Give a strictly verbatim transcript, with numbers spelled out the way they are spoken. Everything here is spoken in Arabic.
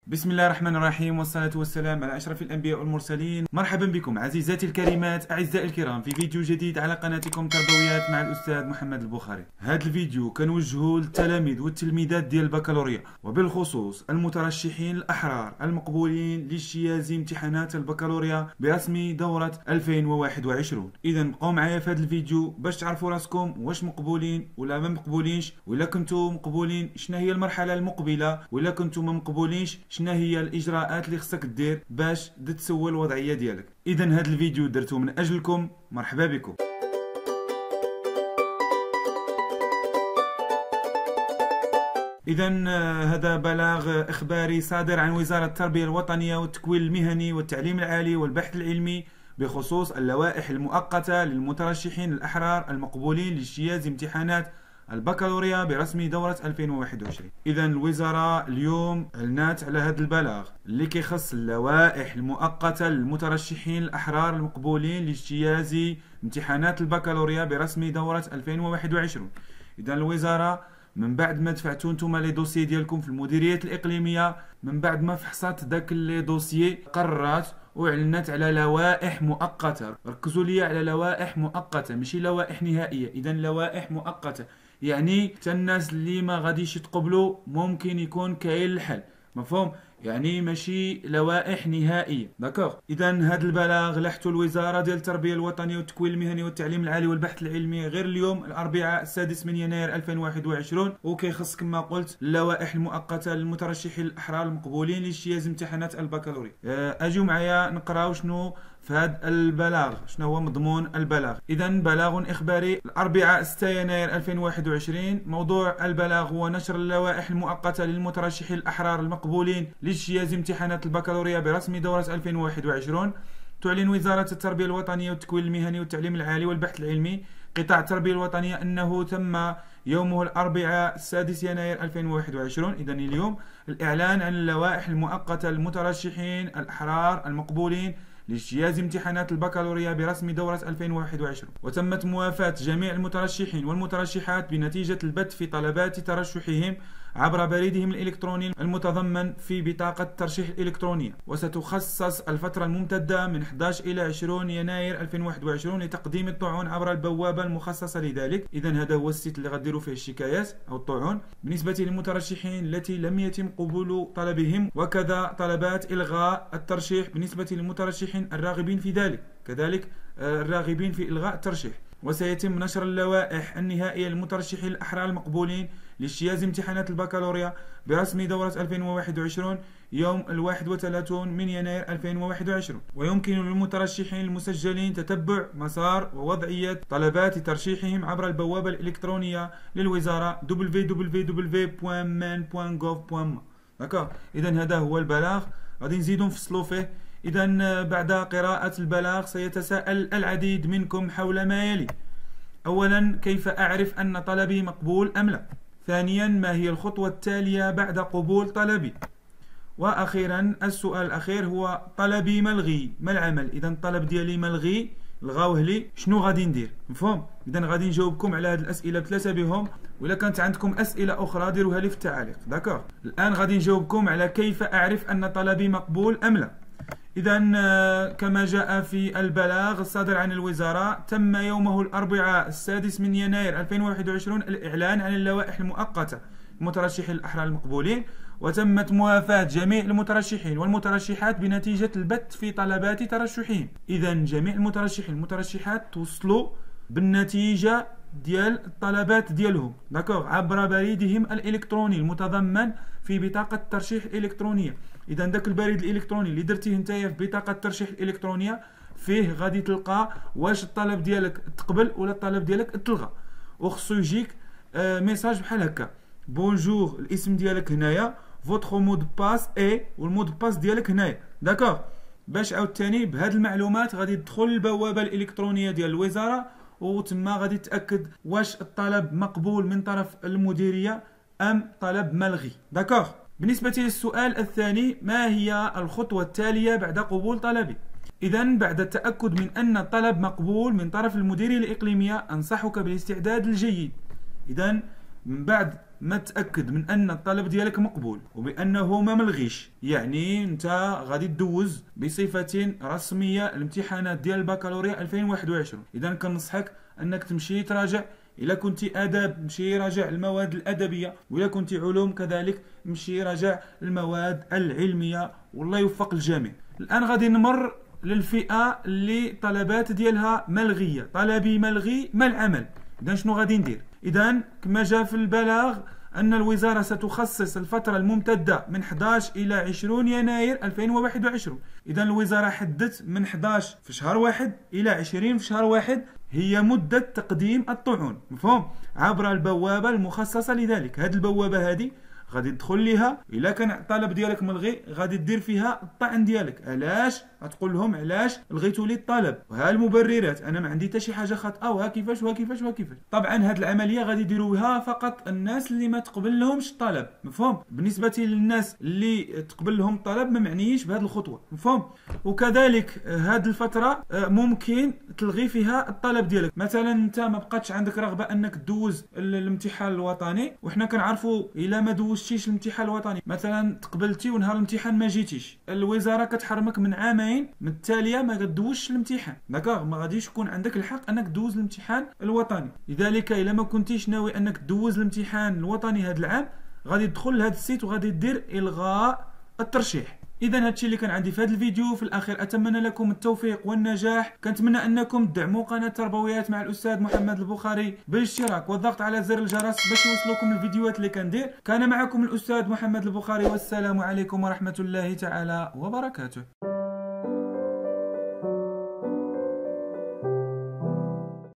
بسم الله الرحمن الرحيم، والصلاة والسلام على أشرف الأنبياء والمرسلين. مرحبا بكم عزيزاتي الكريمات، أعزائي الكرام، في فيديو جديد على قناتكم تربويات مع الأستاذ محمد البخاري. هذا الفيديو كنوجهه للتلاميذ والتلميذات ديال البكالوريا، وبالخصوص المترشحين الأحرار المقبولين لاجتياز امتحانات البكالوريا برسم دورة ألفين وواحد وعشرين. إذا بقوا معايا في هذا الفيديو باش تعرفوا راسكم واش مقبولين ولا ما مقبولينش، ولا كنتو مقبولين شنو هي المرحلة المقبلة، ولا كنتو ما مقبولينش شنو هي الاجراءات اللي خصك دير باش تسوى الوضعيه ديالك. اذا هذا الفيديو درته من اجلكم. مرحبا بكم. اذا هذا بلاغ اخباري صادر عن وزاره التربيه الوطنيه والتكوين المهني والتعليم العالي والبحث العلمي بخصوص اللوائح المؤقته للمترشحين الاحرار المقبولين لاجتياز امتحانات البكالوريا برسم دورة ألفين وواحد وعشرين. إذا الوزارة اليوم أعلنت على هذا البلاغ اللي كيخص اللوائح المؤقتة للمترشحين الأحرار المقبولين لاجتياز امتحانات البكالوريا برسم دورة ألفين وواحد وعشرين. إذا الوزارة من بعد ما دفعتوا نتوما لي دوسيي ديالكم في المديريات الإقليمية، من بعد ما فحصات داك لي دوسيي، قررت واعلنت على لوائح مؤقتة. ركزوا لي على لوائح مؤقتة ماشي لوائح نهائية. إذا لوائح مؤقتة يعني حتى الناس اللي ما غاديش يتقبلوا ممكن يكون كاين الحل، مفهوم؟ يعني ماشي لوائح نهائيه. داكوغ. اذا هذا البلاغ لاحته الوزاره ديال التربيه الوطنيه والتكوين المهني والتعليم العالي والبحث العلمي غير اليوم الاربعاء السادس من يناير ألفين وواحد وعشرين، وكيخص كما قلت اللوائح المؤقته للمترشحين الاحرار المقبولين لاجتياز امتحانات البكالوريا. اجيو معايا نقراو شنو في هذا البلاغ، شنو هو مضمون البلاغ. اذا بلاغ اخباري الاربعاء ستة يناير ألفين وواحد وعشرين. موضوع البلاغ هو نشر اللوائح المؤقته للمترشحين الاحرار المقبولين لاجتياز امتحانات البكالوريا برسم دورة ألفين وواحد وعشرين. تعلن وزارة التربية الوطنية والتكوين المهني والتعليم العالي والبحث العلمي قطاع التربية الوطنية أنه تم يومه الأربعاء السادس يناير ألفين وواحد وعشرين، إذا اليوم، الإعلان عن اللوائح المؤقتة للمترشحين الأحرار المقبولين لاجتياز امتحانات البكالوريا برسم دورة ألفين وواحد وعشرين. وتمت موافاة جميع المترشحين والمترشحات بنتيجة البث في طلبات ترشحهم عبر بريدهم الإلكتروني المتضمن في بطاقة الترشيح الإلكترونية. وستخصص الفترة الممتدة من أحد عشر إلى عشرين يناير ألفين وواحد وعشرين لتقديم الطعون عبر البوابة المخصصة لذلك. إذا هذا هو السيت اللي غديروا فيه الشكايات أو الطعون بالنسبة للمترشحين التي لم يتم قبول طلبهم، وكذا طلبات إلغاء الترشيح بالنسبة للمترشحين الراغبين في ذلك، كذلك الراغبين في إلغاء الترشيح. وسيتم نشر اللوائح النهائية للمترشحين الأحرار المقبولين لاجتياز امتحانات البكالوريا برسم دورة ألفين وواحد وعشرين يوم الواحد وثلاثين من يناير ألفين وواحد وعشرين. ويمكن للمترشحين المسجلين تتبع مسار ووضعية طلبات ترشيحهم عبر البوابة الإلكترونية للوزارة دبليو دبليو دبليو دوت مان دوت جوف دوت م. داكوغ. إذا هذا هو البلاغ، غادي نزيدو نفصلو فيه. إذا بعد قراءة البلاغ سيتساءل العديد منكم حول ما يلي: أولا، كيف أعرف أن طلبي مقبول أم لا؟ ثانيا، ما هي الخطوة التالية بعد قبول طلبي؟ وأخيرا السؤال الأخير هو: طلبي ملغي، ما العمل؟ إذا الطلب ديالي ملغي، لغاوه لي، شنو غادي ندير؟ مفهوم؟ إذا غادي نجاوبكم على هذه الأسئلة بثلاثة بهم، وإلا كانت عندكم أسئلة أخرى ديروها لي في التعاليق. داكوغ. الآن غادي نجاوبكم على كيف أعرف أن طلبي مقبول أم لا. إذا كما جاء في البلاغ الصادر عن الوزارة، تم يومه الأربعاء السادس من يناير ألفين وواحد وعشرين الإعلان عن اللوائح المؤقتة للمترشحين الأحرار المقبولين، وتمت موافاة جميع المترشحين والمترشحات بنتيجة البث في طلبات ترشحهم. إذا جميع المترشحين والمترشحات توصلوا بالنتيجة ديال الطلبات ديالهم، داكوغ، عبر بريدهم الإلكتروني المتضمن في بطاقة الترشيح الإلكترونية. إذا داك البريد الإلكتروني اللي درتيه نتايا في بطاقة الترشيح الإلكترونية فيه غادي تلقى واش الطلب ديالك تقبل ولا الطلب ديالك تلغى، وخصو يجيك آه ميساج بحال هكا: بونجور، الاسم ديالك هنايا، فوتخ مود باس اي، والمود باس ديالك هنايا. داكوغ. باش عاوتاني بهاد المعلومات غادي تدخل البوابة الإلكترونية ديال الوزارة، وتما غادي تأكد واش الطلب مقبول من طرف المديرية أم طلب ملغي. داكوغ. بالنسبة للسؤال الثاني: ما هي الخطوة التالية بعد قبول طلبي؟ إذا بعد التأكد من أن الطلب مقبول من طرف المديرية الإقليمية، أنصحك بالاستعداد الجيد. إذا من بعد ما تاكد من ان الطلب ديالك مقبول وبانه ما ملغيش، يعني انت غادي تدوز بصفه رسميه الامتحانات ديال البكالوريا ألفين وواحد وعشرين. اذا كنصحك انك تمشي تراجع، الا كنتي اداب مشي راجع المواد الادبيه، والا كنتي علوم كذلك مشي راجع المواد العلميه، والله يوفق الجميع. الان غادي نمر للفئه اللي طلبات ديالها ملغيه، طلبي ملغي ما العمل. اذا شنو غادي ندير؟ اذا كما جاء في البلاغ ان الوزاره ستخصص الفتره الممتده من أحد عشر الى عشرين يناير ألفين وواحد وعشرين. اذا الوزاره حددت من أحد عشر في شهر واحد الى عشرين في شهر واحد هي مده تقديم الطعون، مفهوم؟ عبر البوابه المخصصه لذلك. هذه البوابه هذه غادي تدخل ليها، الا كان الطلب ديالك ملغي غادي دير فيها الطعن ديالك. علاش؟ غتقول لهم علاش لغيتوا لي الطلب وها المبررات، انا ما عندي حتى شي حاجه خاطئه وها كيفاش وها كيفاش وها كيفاش. طبعا هذه العمليه غادي يديروها فقط الناس اللي ما تقبل لهمش الطلب، مفهوم؟ بالنسبه للناس اللي تقبل لهم الطلب ما معنيش بهذه الخطوه، مفهوم؟ وكذلك هذه الفتره ممكن تلغي فيها الطلب ديالك. مثلا انت ما بقاتش عندك رغبه انك تدوز الامتحان الوطني، وحنا كنعرفوا الا ما دوزتيش الامتحان الوطني مثلا تقبلتي ونهار الامتحان ما جيتيش، الوزاره كتحرمك من عامين من التاليه ما كدوزش الامتحان، داكوغ؟ ما غاديش يكون عندك الحق انك تدوز الامتحان الوطني. لذلك الا ما كنتيش ناوي انك تدوز الامتحان الوطني هذا العام غادي تدخل لهذا السيت وغادي دير الغاء الترشيح. اذا هادشي اللي كان عندي في هذا الفيديو. في الاخير اتمنى لكم التوفيق والنجاح، كنتمنى انكم تدعموا قناه تربويات مع الاستاذ محمد البخاري بالاشتراك والضغط على زر الجرس باش يوصلوكم الفيديوهات اللي كندير. كان معكم الاستاذ محمد البخاري، والسلام عليكم ورحمه الله تعالى وبركاته.